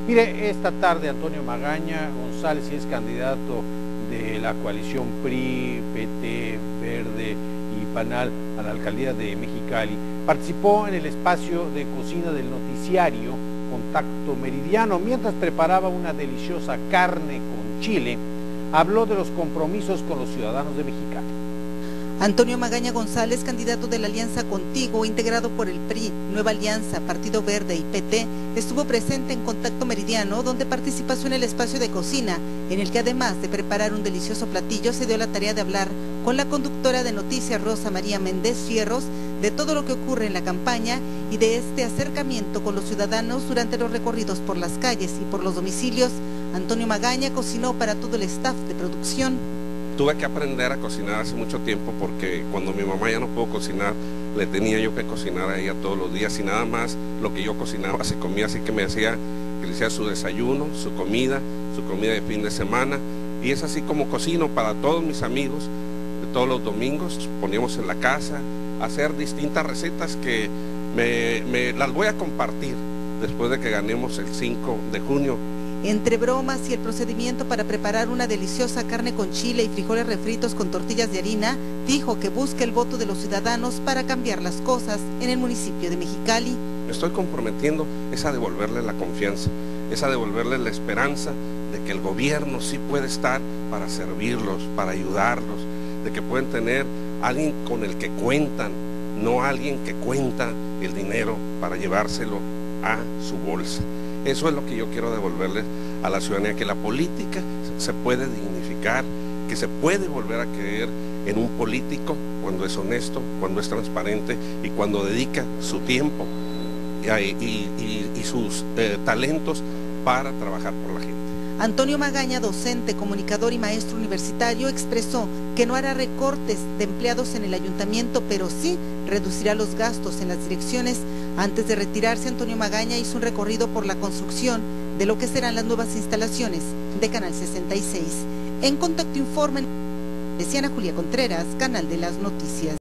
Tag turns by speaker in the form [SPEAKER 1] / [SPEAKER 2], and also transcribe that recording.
[SPEAKER 1] Mire, esta tarde Antonio Magaña González es candidato de la coalición PRI, PT, Verde y PANAL a la alcaldía de Mexicali. Participó en el espacio de cocina del noticiario Contacto Meridiano mientras preparaba una deliciosa carne con chile. Habló de los compromisos con los ciudadanos de Mexicali.
[SPEAKER 2] Antonio Magaña González, candidato de la Alianza Contigo, integrado por el PRI, Nueva Alianza, Partido Verde y PT, estuvo presente en Contacto Meridiano, donde participó en el espacio de cocina, en el que además de preparar un delicioso platillo, se dio la tarea de hablar con la conductora de noticias Rosa María Méndez Fierros de todo lo que ocurre en la campaña y de este acercamiento con los ciudadanos durante los recorridos por las calles y por los domicilios. Antonio Magaña cocinó para todo el staff de producción.
[SPEAKER 3] Tuve que aprender a cocinar hace mucho tiempo porque cuando mi mamá ya no pudo cocinar, le tenía yo que cocinar a ella todos los días y nada más lo que yo cocinaba se comía, así que me hacía que le hiciera su desayuno, su comida de fin de semana, y es así como cocino para todos mis amigos. Todos los domingos poníamos en la casa a hacer distintas recetas que las voy a compartir después de que ganemos el 5 de junio.
[SPEAKER 2] Entre bromas y el procedimiento para preparar una deliciosa carne con chile y frijoles refritos con tortillas de harina, dijo que busca el voto de los ciudadanos para cambiar las cosas en el municipio de Mexicali.
[SPEAKER 3] Me estoy comprometiendo es a devolverle la confianza, es a devolverle la esperanza de que el gobierno sí puede estar para servirlos, para ayudarlos, de que pueden tener alguien con el que cuentan, no alguien que cuenta el dinero para llevárselo a su bolsa. Eso es lo que yo quiero devolverles a la ciudadanía, que la política se puede dignificar, que se puede volver a creer en un político cuando es honesto, cuando es transparente y cuando dedica su tiempo y sus talentos para trabajar por la gente.
[SPEAKER 2] Antonio Magaña, docente, comunicador y maestro universitario, expresó que no hará recortes de empleados en el ayuntamiento, pero sí reducirá los gastos en las direcciones. Antes de retirarse, Antonio Magaña hizo un recorrido por la construcción de lo que serán las nuevas instalaciones de Canal 66. En Contacto informa Luciana Julia Contreras, Canal de las Noticias.